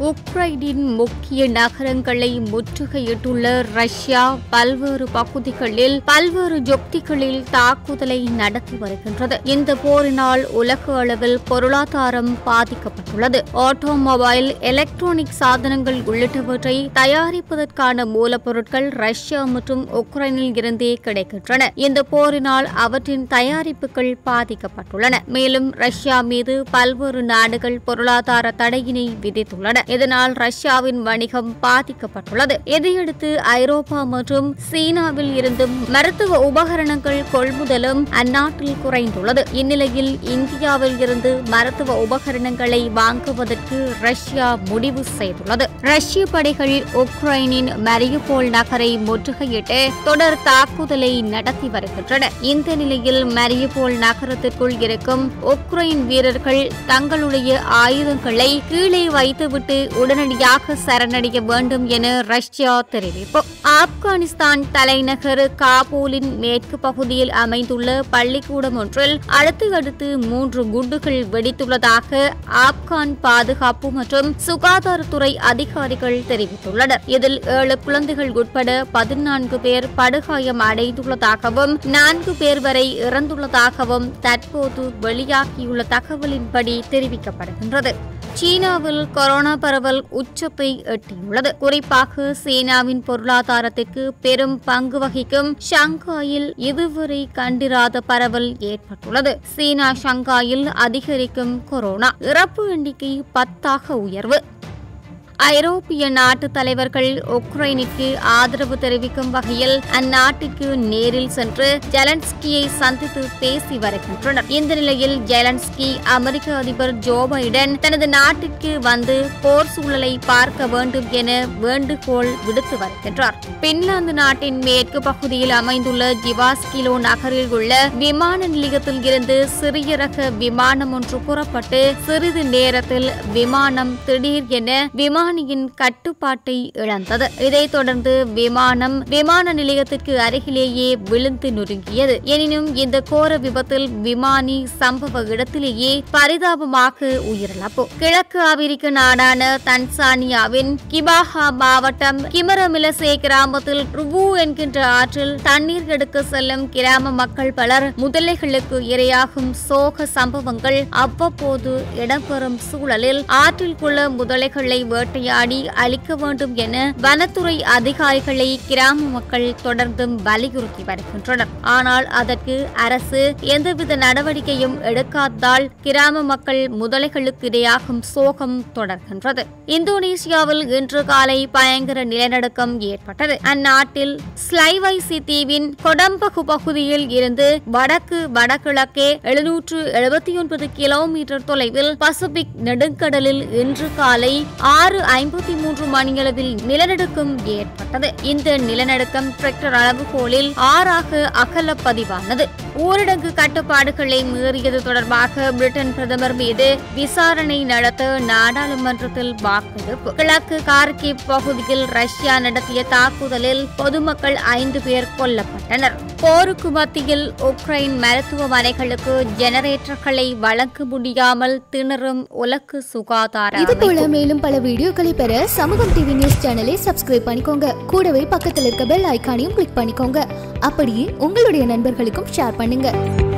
உக்ரைனின் முக்கிய நகரங்களை முற்றுகையிட்டுள்ள ரஷ்யா பல்வேறு பகுதிகளில் பல்வேறு யுக்திகளில் தாக்குதலை நடத்தி வருகின்றது. இந்த போரினால் உலக அளவில் பொருளாதாரம் பாதிக்கப்பட்டுள்ளது. ஆட்டோமொபைல், எலக்ட்ரானிக் சாதனங்கள் உள்ளிட்டவற்றை தயாரிப்பதற்கான மூலப்பொருட்கள் ரஷ்யா மற்றும் உக்ரைனில் இருந்தே கிடைக்கின்றன. இந்த போரினால் அவற்றின் தயாரிப்புகள் பாதிக்கப்பட்டுள்ளன. மேலும் ரஷ்யா மீது பல்வேறு நாடுகள் பொருளாதார தடையினை விதித்துள்ளன. இதனால் ரஷ்யாவின் வணிகம் பாதிக்கப்பட்டுள்ளது. இதையடுத்து ஐரோப்பா மற்றும் சீனாவில் இருந்தும் மருத்துவ உபகரணங்கள் கொள்முதலும் அந்நாட்டில் குறைந்துள்ளது. இந்நிலையில் இந்தியாவில் இருந்து மருத்துவ உபகரணங்களை வாங்குவதற்கு ரஷ்யா முடிவு செய்துள்ளது. ரஷ்ய படைகள் உக்ரைனின் மரியுபோல் நகரை முற்றுகையிட்டு தொடர் தாக்குதலை நடத்தி வருகின்றன. இந்த நிலையில் மரியுபோல் நகரத்திற்குள் இருக்கும் உக்ரைன் வீரர்கள் தங்களுடைய ஆயுதங்களை கீழே வைத்துவிட்டு உடனடியாக சரணடைய வேண்டும் என ரஷ்யா தெரிவிப்பு. ஆப்கானிஸ்தான் தலைநகர் காபூலின் மேற்கு பகுதியில் அமைந்துள்ள பள்ளிக்கூடம் ஒன்றில் அடுத்து 3 குண்டுகள் வெடித்துள்ளதாக ஆப்கான் பாதுகாப்பு மற்றும் சுகாதாரத்துறை அதிகாரிகள் தெரிவித்துள்ளனர். இதில் 7 குழந்தைகள் உட்பட 14 பேர் படுகாயம் அடைந்துள்ளதாகவும் 4 பேர் வரை இறந்துள்ளதாகவும் தற்போது வெளியாகியுள்ள தகவலின்படி தெரிவிக்கப்படுகின்றது. சீனாவில் கொரோனா பரவல் உச்சத்தை எட்டியுள்ளது. குறிப்பாக சீனாவின் பொருளாதாரத்திற்கு பெரும் பங்கு வகிக்கும் ஷங்காயில் இதுவரை கண்டிராத பரவல் ஏற்பட்டுள்ளது. சீனா ஷங்காயில் அதிகரிக்கும் கொரோனா, இறப்பு எண்ணிக்கை 10ஆக உயர்வு. ஐரோப்பிய நாட்டு தலைவர்கள் உக்ரைனுக்கு ஆதரவு தெரிவிக்கும் வகையில் அந்நாட்டிற்கு நேரில் சென்று ஜெலன்ஸ்கியை சந்தித்து பேசி வருகின்றனர். இந்த நிலையில் ஜெலன்ஸ்கி அமெரிக்க அதிபர் ஜோ பைடன் தனது நாட்டிற்கு வந்து போர் சூழலை பார்க்க வேண்டும் என வேண்டுகோள் விடுத்து வருகின்றார். பின்லாந்து நாட்டின் மேற்கு பகுதியில் அமைந்துள்ள ஜிவாஸ்கிலோ நகரில் உள்ள விமான நிலையத்தில் இருந்து சிறிய ரக விமானம் ஒன்று புறப்பட்டு சிறிது நேரத்தில் விமானம் திடீர் என விமானியின் கட்டுப்பாட்டை இழந்தது. இதைத் தொடர்ந்து விமான நிலையத்திற்கு அருகிலேயே விழுந்து நொறுங்கியது. எனினும் இந்த கோர விபத்தில் விமானி சம்பவ இடத்திலேயே பரிதாபமாக உயிரிழப்பு. கிழக்கு ஆப்பிரிக்க நாடான தன்சானியாவின் கிபாஹா மாவட்டம் கிமரமிலசே கிராமத்தில் ருபு என்கின்ற ஆற்றில் தண்ணீர் எடுக்க செல்லும் கிராம மக்கள் பலர் முதலைகளுக்கு இரையாகும் சோக சம்பவங்கள் அவ்வப்போது இடம்பெறும் சூழலில் ஆற்றில் உள்ள முதலைகளை வேட்டையாடி அழிக்க வேண்டும் என வனத்துறை அதிகாரிகளை கிராம மக்கள் தொடர்ந்தும் வலியுறுத்தி வருகின்றனர். ஆனால் அதற்கு அரசு எந்தவித நடவடிக்கையும் எடுக்காததால் கிராம மக்கள் முதலைகளுக்கு இடையாகும் சோகம் தொடர்கின்றது. இந்தோனேசியாவில் இன்று காலை பயங்கர நிலநடுக்கம் ஏற்பட்டது. அந்நாட்டில் ஸ்லைவைசி தீவின் கொடம்பகு பகுதியில் இருந்து வடகிழக்கே 779 கிலோமீட்டர் தொலைவில் பசிபிக் நெடுங்கடலில் இன்று காலை 6:53 மணியளவில் நிலநடுக்கம் ஏற்பட்டது. இந்த நிலநடுக்கம் ரிக்டர் அளவுகோலில் 6ஆக அகல பதிவானது. ஊரடங்கு கட்டுப்பாடுகளை மீறியது தொடர்பாக பிரிட்டன் பிரதமர் மீது விசாரணை நடத்த நாடாளுமன்றத்தில் வாக்கெடுப்பு. கிழக்கு கார்கிவ் பகுதியில் ரஷ்யா நடத்திய தாக்குதலில் பொதுமக்கள் 5 பேர் கொல்லப்பட்டனர். போருக்கு மத்தியில் உக்ரைன் மருத்துவமனைகளுக்கு ஜெனரேட்டர்களை வழங்க முடியாமல் திணறும் உலக சுகாதார அமைப்பு. மேலும் பல வீடியோக்களை பெற சமூகம் டிவி நியூஸ் சேனலை சப்ஸ்கிரைப் பண்ணிக்கோங்க. கூடவே பக்கத்தில் இருக்க பெல் ஐகானையும் கிளிக் பண்ணிக்கோங்க. அப்படியே உங்களுடைய நண்பர்களுக்கும் ஷேர் பண்ணுங்க.